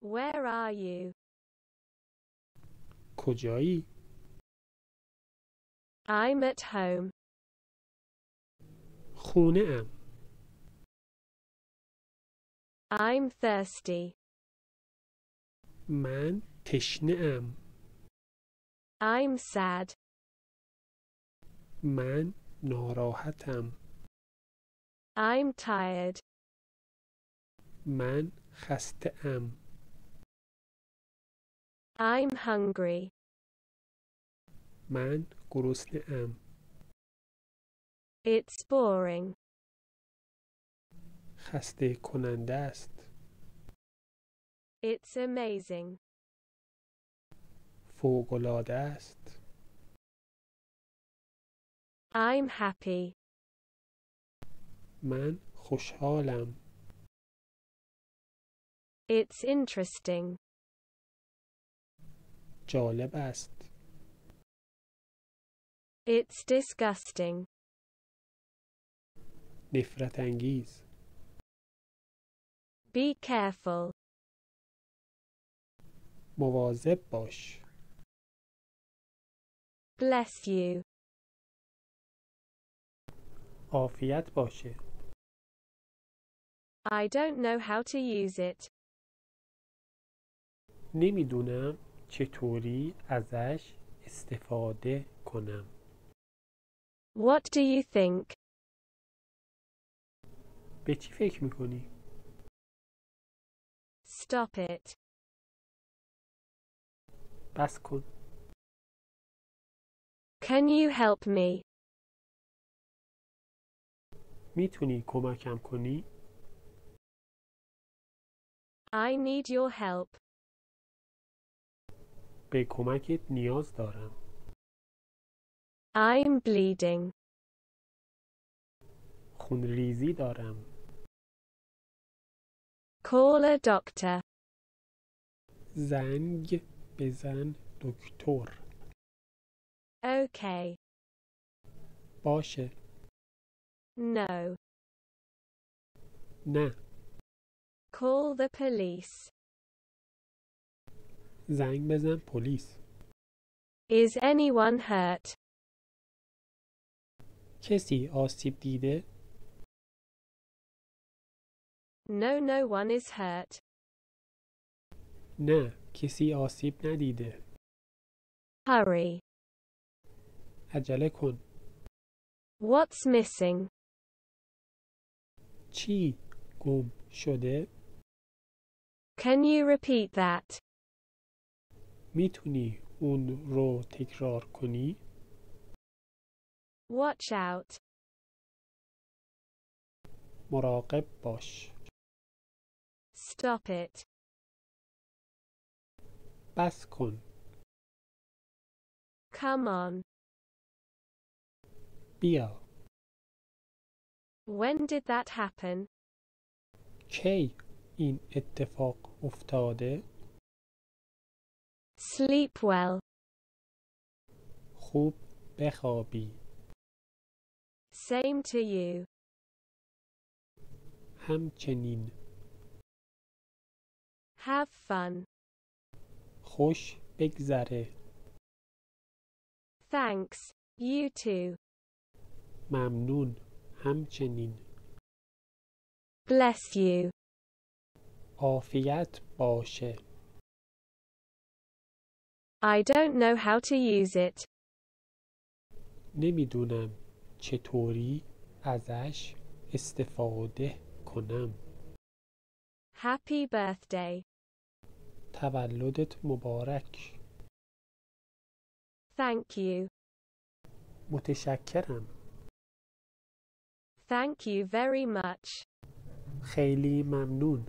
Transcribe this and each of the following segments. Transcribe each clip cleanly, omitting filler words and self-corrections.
Where are you? کجایی؟ I'm at home. خونه ام. I'm thirsty. من تشنه ام. I'm sad. من ناراحتم. I'm tired. من خسته ام. I'm hungry. من گرسنه ام. It's boring. خسته کننده است. It's amazing. فوق‌العاده است. I'm happy. من خوشحالم. It's interesting. جالب است. It's disgusting. نفرت انگیز. Be careful. مواظب باش. Bless you. عافیت باشه. I don't know how to use it. نمیدونم چطوری ازش استفاده کنم. What do you think? به چی فکر میکنی؟ Stop it. بس کن. Can you help me? میتونی کمکم کنی؟ I need your help. به کمکت نیاز دارم. I'm bleeding. خونریزی دارم. Call a doctor. زنگ بزن دکتر. Okay. باشه. No. نه. Call the police. زنگ بزن پلیس. Is anyone hurt? کسی آسیب دیده؟ No, no one is hurt. نه، کسی آسیب ندیده. Hurry. عجله کن. What's missing? چی گم شده؟ Can you repeat that? میتونی اون رو تکرار کنی؟ Watch out. مراقب باش. Stop it. بس کن. Come on. بیا. When did that happen? کی این اتفاق افتاده؟ Sleep well. خوب بخوابی. Same to you. همچنین. Have fun. خوش بگذره. Thanks. You too. ممنون. همچنین. Bless you. عافیت باشه. I don't know how to use it. نمیدونم چطوری ازش استفاده کنم. Happy birthday. تولدت مبارک. Thank you. متشکرم. Thank you very much. خیلی ممنون.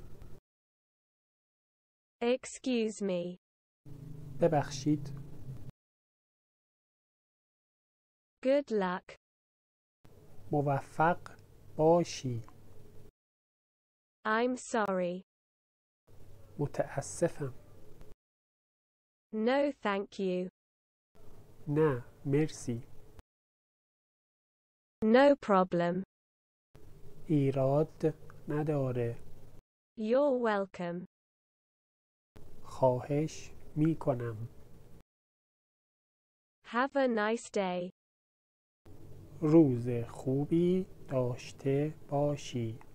Excuse me. ببخشید. Good luck. موفق باشی. I'm sorry. متاسفم. No, thank you. نه، مرسی. No problem. ایراد نداره. You're welcome. خواهش می کنم. Have a nice day. روز خوبی داشته باشی.